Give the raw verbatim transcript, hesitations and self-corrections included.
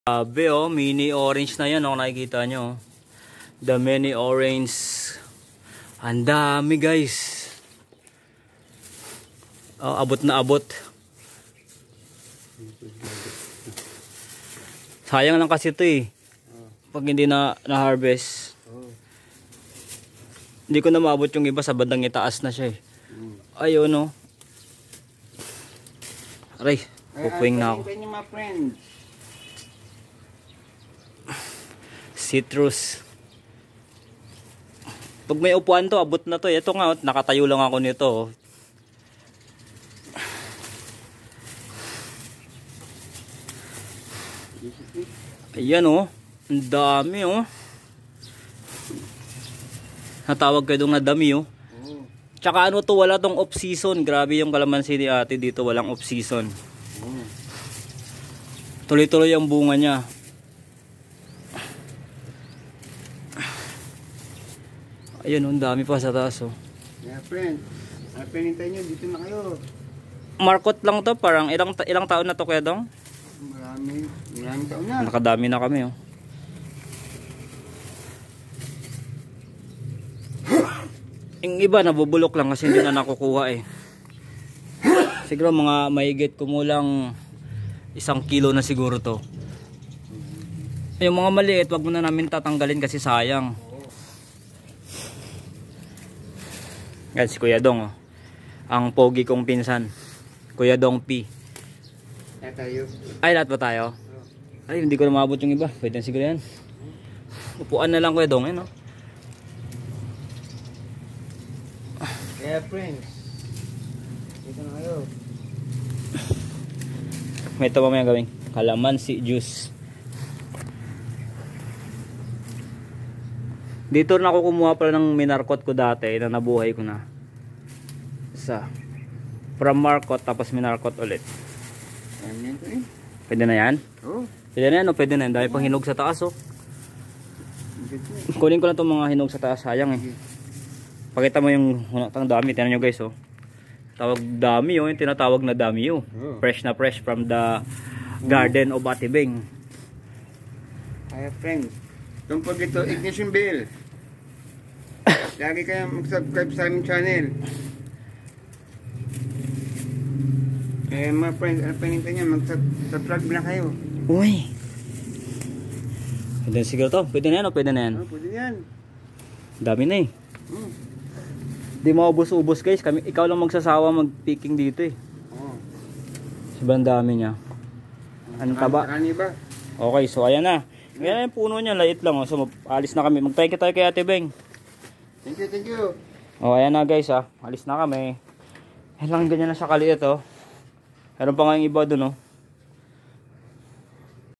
Grabe oh, mini orange na yan oh, nakikita nyo oh. The mini orange. Ang dami guys. Oh, abot na abot. Sayang lang kasi ito eh. Pag hindi na na-harvest. Hindi ko na maabot yung iba, sa bandang itaas na siya eh. Ayun oh. Aray, pupuwing na ako. Citrus. Pag may upuan to, abot na to. Ito nga, nakatayo lang ako nito. Ayan oh. Ang dami oh. Natawag kayo doon na dami oh. Tsaka ano to, wala tong off season. Grabe yung kalamansi ni ate dito, walang off season. Tuloy-tuloy ang bunga niya. Ayun, ang dami pa sa taas oh. Yeah, friend. Ah, pinintay nyo, dito na kayo. Markot lang to, parang ilang ilang taon na to kaya dong? Marami, maraming taon na. Nakadami na kami oh. Yung iba nabubulok lang kasi hindi na nakukuha eh. Siguro mga mahigit kumulang isang kilo na siguro to. Yung mga maliit, wag mo na namin tatanggalin kasi sayang. Yan si Kuya Dong oh. Ang pogi kong pinsan, Kuya Dong P. Lahat tayo. Ay, lahat ba tayo? Ay, hindi ko na maabot yung iba. Pwede na siguro yan. Upuan na lang Kuya Dong eh no? Yeah, friends. Dito na kayo. May ito mamaya gawing kalamansi juice. Dito na ako kumuha pala ng minarkot ko dati na nabuhay ko na. Sa from markot tapos minarkot ulit. Ayan yan to eh. Pwede na yan? Oo. Pwede na yan o pwede na yan. Dami pang hinog sa taas oh. Kunin ko na itong mga hinog sa taas. Sayang eh. Pakita mo yung ang dami. Tingnan nyo guys oh. Tawag dami oh. Yung tinatawag na dami oh. Fresh na fresh from the garden of Ate Beng. Hi friends. Don't forget to ignition bell. Lagi kayo mag-subscribe sa aming channel. Eh mga friends, ano pinintay nyo? Mag-subscribe na kayo. Uy. Pwede siguro to. Pwede na yan o pwede na yan? Oh, pwede yan. Dami na eh. Hmm. Di maubos-ubos guys. Kami, ikaw lang magsasawa mag-picking dito eh. Oh. Sobrang dami niya. Ano taba? Ba? Okay, so ayan na. Ngayon yung puno niya, liit lang oh. So alis na kami. Mag-thank you tayo kay Ate Beng. Thank you, thank you. Oh, ayan na guys ah. Alis na kami. Ayan lang ganyan na siya kaliit oh. Meron pa nga yung iba dun oh.